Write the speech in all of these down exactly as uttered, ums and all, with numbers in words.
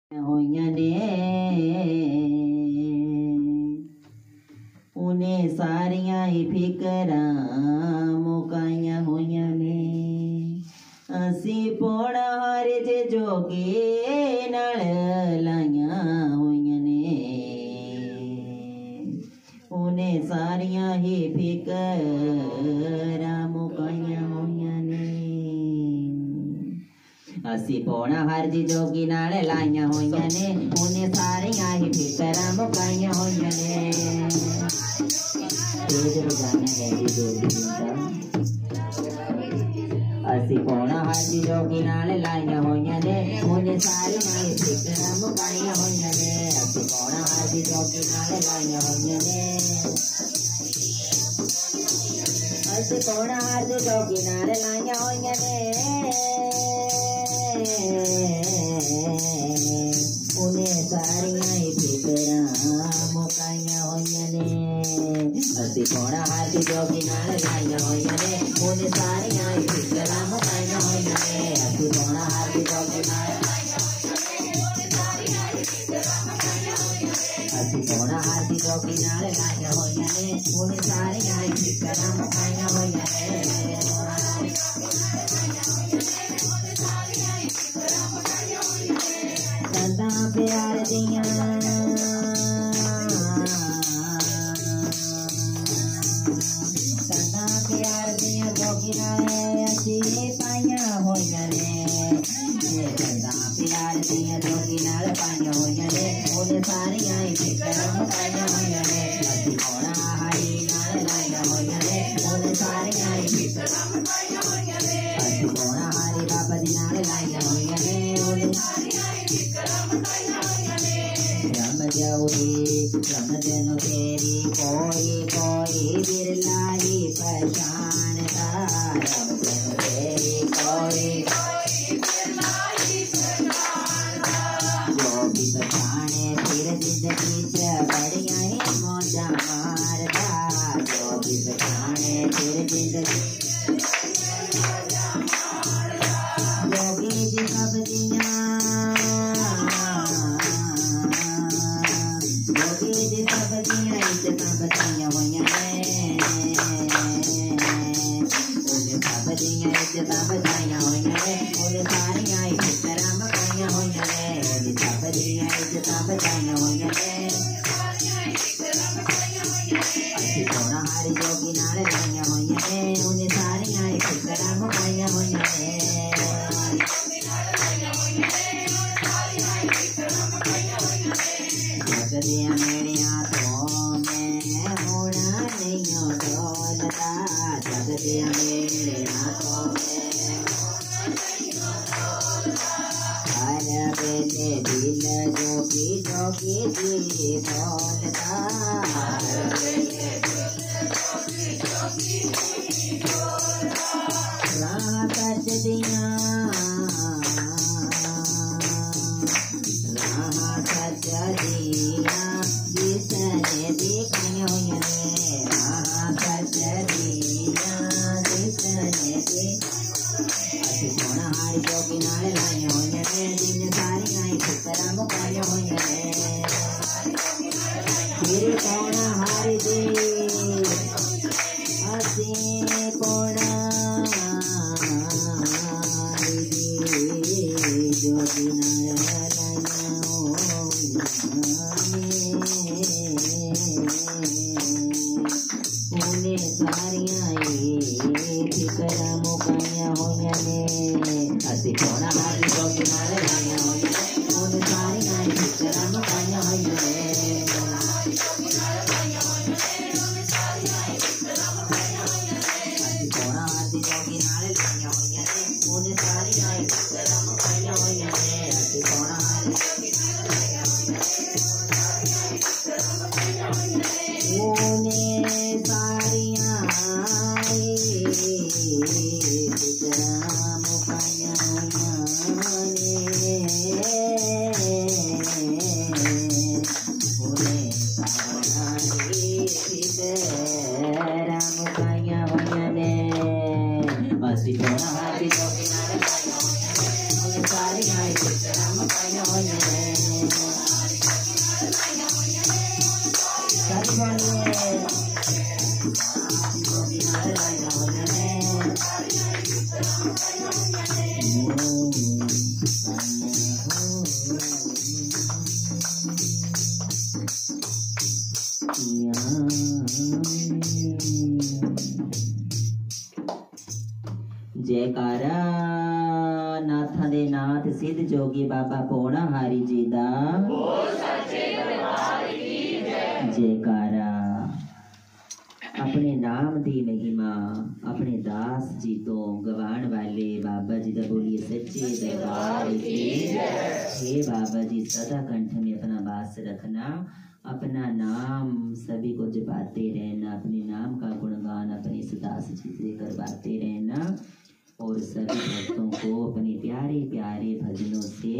होइयां ने उन्हें सारियां ही फिकरां मुकाइयां होइयां ने असी पौड़ा हर जे जोगे नाल लाइयां होइयां ने उन्हें सारियां ही फिकरां मुकाइयां होइयां ने असी पौड़ा हर जी जोगी नाल लाइयां होइयां ने उन्हें सारियां ही फिकरां मुकाइयां होइयां ने तेज बजाना है जी जोगी जिंदा असी पौड़ा हर जी जोगी नाल लाइयां होइयां ने उन्हें सारियां ही फिकरां मुकाइयां होइयां ने असी पौड़ा हर जी जोगी नाल लाइयां होइयां ने असी पौड़ा हर जी जोगी नाल लाइयां होइयां ने उन्हें सारियां ही फिकरां मुकाइयां होइयां ने असी पौड़ा हर जी जोगी नाल लाइयां होइयां ने उन्हें सारियां ही फिकरां मुकाइयां होइयां ने असी पौड़ा हर जी जोगी नाल असी पौड़ा हर जी जोगी नाल लाइयां होइयां ने उन्हें सारियां ही फिकरां मुकाइयां होइयां ने सदा प्यार दियां सदा प्यार दियां जोगी नाल असी पाइयां होइयां ने सदा प्यार दियां जोगी नाल पाइयां होइयां ने उन्हें सारियां ही फिकरां मुकाइयां होइयां ने असी पौड़ा हरी नाल लाइयां होइयां ने उन्हें सारियां ही फिकरां मुकाइयां होइयां ने असी पौड़ा हरी बाबा दी नाल लाइयां होइयां ने उन्हें रमज़न तेरी कोई कोई बिरला ही पहचानता रमज़न तेरी कोई जो भी पहचाने फिर जिंदगी च बड़ियां ही मौजा मारदा जो भी पहचाने फिर जिंदगी जोगी जी सब दियां बधाइयां होइयां ने उन्हें सब दियां इज्जतां बधाइयां होइयां ने उन्हें सारियां ही फिकरां मुकाइयां होइयां ने उन्हें सब दियां इज्जतां बधाइयां होइयां ने असी पौड़ा हर जोगी नाल लाइयां होइयां ने उन्हें सारियां ही फिकरां मुकाइयां होइयां ने जगदियां मेरियां तो जगदियां मेरे हाथों में हर बेले दिल जोगी जोगी जी बोलता हर बेले राह कट दियां राह कट दियां जिसने दिखाइयां होइयां ने राह कट दियां असी पौड़ा हर जोगी नाल लाइयां होइयां ने दिन सारियां ही फिकरां मुकाइयां होइयां ने फिर पौड़ा हर जी असी पौड़ा हर जी जोगी नाल लाइयां होइयां ने उन्हें सारियां ही फिकरां मुकाइयां होइयां ने असी पौड़ा हर जोगी नाल लाइयां होइयां ने उन्हें सारियां ही फिकरां मुकाइयां होइयां ने असी पौड़ा हर जोगी नाल लाइयां होइयां ने उन्हें सारियां ही फिकरां मुकाइयां होइयां ने असी पौड़ा हर जोगी नाल लाइयां होइयां ने उन्हें सारियां फिकरां मुकाइयां होइयां ने उन्हें सारियां फिकरां मुकाइयां होइयां ने असी पौड़ा हर जोगी नाल लाइयां होइयां ने उन्हें सारियां फिकरां मुकाइयां होइयां ने जयकारा नाथा दे नाथ सिद्ध जोगी बाबा पौना हारी जी दा जयकारा। अपने नाम दी महिमा अपने दास जी तो गवाण वाले बाबा जी दा बोलिए सच्चे दरबार की। हे बाबा जी सदा कंठ में अपना वास रखना, अपना नाम सभी को जपाते रहना, अपने नाम का गुणगान अपने इस दास जी से करवाते रहना और सभी भक्तों को अपने प्यारे प्यारे भजनों से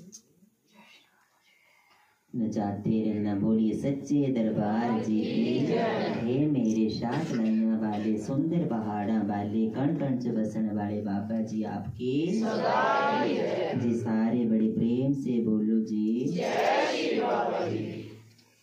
नचाते रहना। बोलिए सच्चे दरबार जी की। हे मेरे साथ रहने वाले सुंदर पहाड़ा वाले कण कण च बसन वाले बाबा जी आपकी जी।